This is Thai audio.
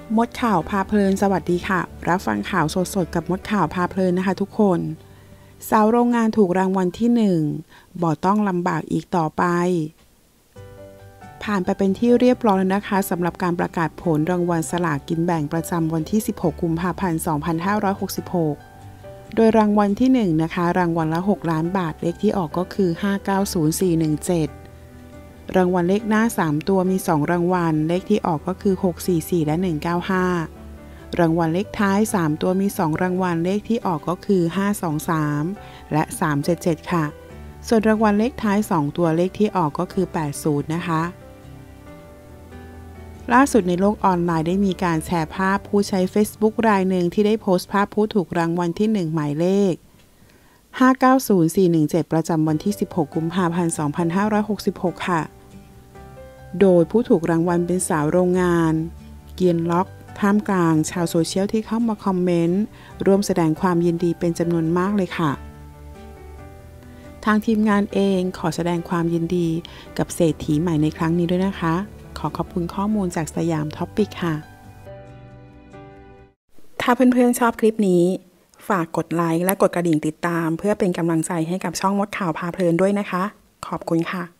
มดข่าวพาเพลินสวัสดีค่ะรับฟังข่าวสดๆกับมดข่าวพาเพลินนะคะทุกคนสาวโรงงานถูกรางวัลที่1บ่ต้องลำบากอีกต่อไปผ่านไปเป็นที่เรียบร้อยแล้วนะคะสำหรับการประกาศผลรางวัลสลากกินแบ่งประจำวันที่16กุมภาพันธ์2566โดยรางวัลที่1นะคะรางวัลละ6ล้านบาทเลขที่ออกก็คือ590417รางวัลเลขหน้า3ตัวมี2รางวัลเลขที่ออกก็คือ644และ195รางวัลเลขท้าย3ตัวมี2รางวัลเลขที่ออกก็คือ523และ377ค่ะส่วนรางวัลเลขท้าย2ตัวเลขที่ออกก็คือ80นะคะล่าสุดในโลกออนไลน์ได้มีการแชร์ภาพผู้ใช้ Facebook รายหนึ่งที่ได้โพสต์ภาพผู้ถูกรางวัลที่1หมายเลข590417ประจำวันที่16กุมภาพันธ์2566ค่ะโดยผู้ถูกรางวัลเป็นสาวโรงงานเกียนล็อกท่ามกลางชาวโซเชียลที่เข้ามาคอมเมนต์ร่วมแสดงความยินดีเป็นจำนวนมากเลยค่ะทางทีมงานเองขอแสดงความยินดีกับเศรษฐีใหม่ในครั้งนี้ด้วยนะคะขอขอบคุณข้อมูลจากสยามท็อปปิกค่ะถ้าเพื่อนๆชอบคลิปนี้ฝากกดไลค์และกดกระดิ่งติดตามเพื่อเป็นกำลังใจให้กับช่องมดข่าวพาเพลินด้วยนะคะขอบคุณค่ะ